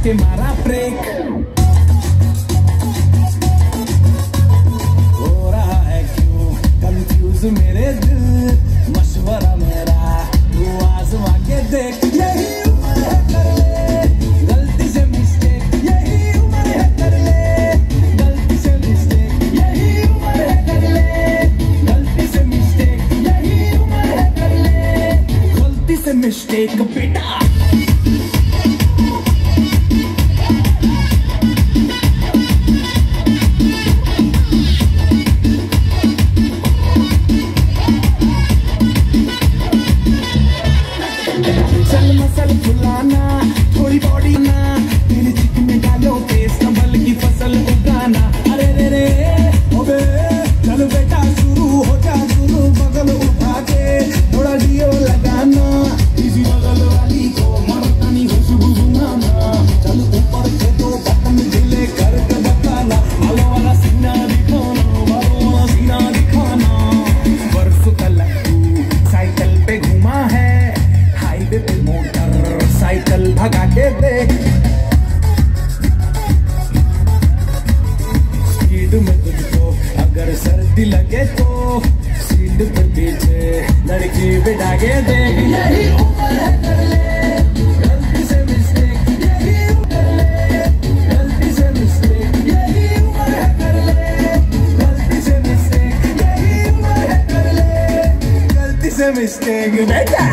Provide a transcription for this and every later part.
के मारा ब्रेक, हो रहा है क्यों कंफ्यूज मेरे दिल, मशवरा मेरा तू आजमा के देख। यही उम्र है कर ले गलती से मिस्टेक, यही उम्र है कर ले गलती से मिस्टेक, यही उम्र है कर ले गलती से मिस्टेक, यही उम्र है कर ले गलती से मिस्टेक बेटा। थोड़ी बॉडी ना तेरे चिकन में डालो पेस्ट, संभल की फसल उगाना। अरे रे रे ओबे चल बेटा शुरू हो जा शुरू, बगल उठा के थोड़ा डियो लगाना, इसी बगल वाली को मरतानी खुशबू सुनाना। चल ऊपर के दो बटन ढीले करके बताना, वालों वाला सीना दिखाना, वालों वाला सीना दिखाना। बरसों तक तू साइकिल पे घुमा है, हाईवे पे मोटर साइकिल भगा के देख, स्पीड में तुझको अगर सर्दी लगे तो सीट पे पीछे लड़की बिठा के देख। यही उम्र है कर ले गलती से मिस्टेक, यही उम्र है गलती से मिस्टेक, यही उम्र है कर ले गलती से मिस्टेक, यही उम्र है कर ले गलती से मिस्टेक बेटा।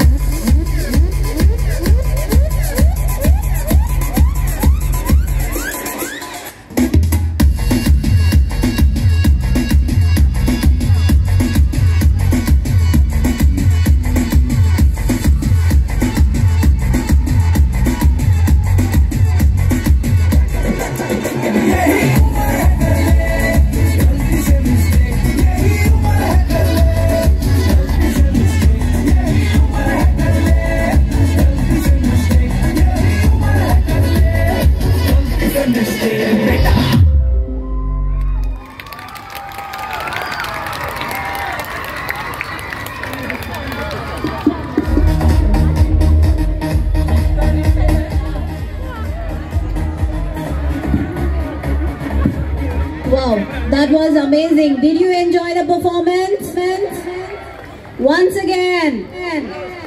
Wow, that was amazing. Did you enjoy the performance? Once again.